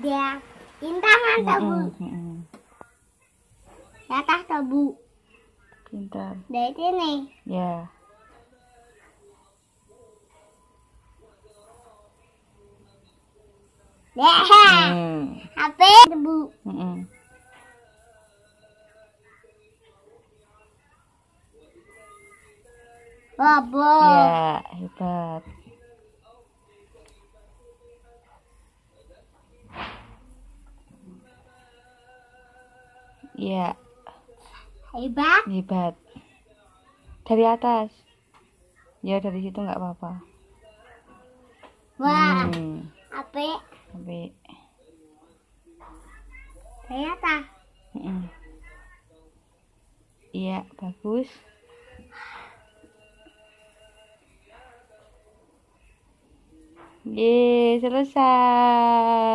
Dia intangan tabu. Di atas tabu. Pintar. Dari sini. Ya. HP tabu. Bobo. Ya, hebat. Ya, Hebat. hebat. Dari atas. Ya, dari situ nggak apa-apa. Wah. HP. Tapi, Dari atas. iya, bagus. Yeay, selesai.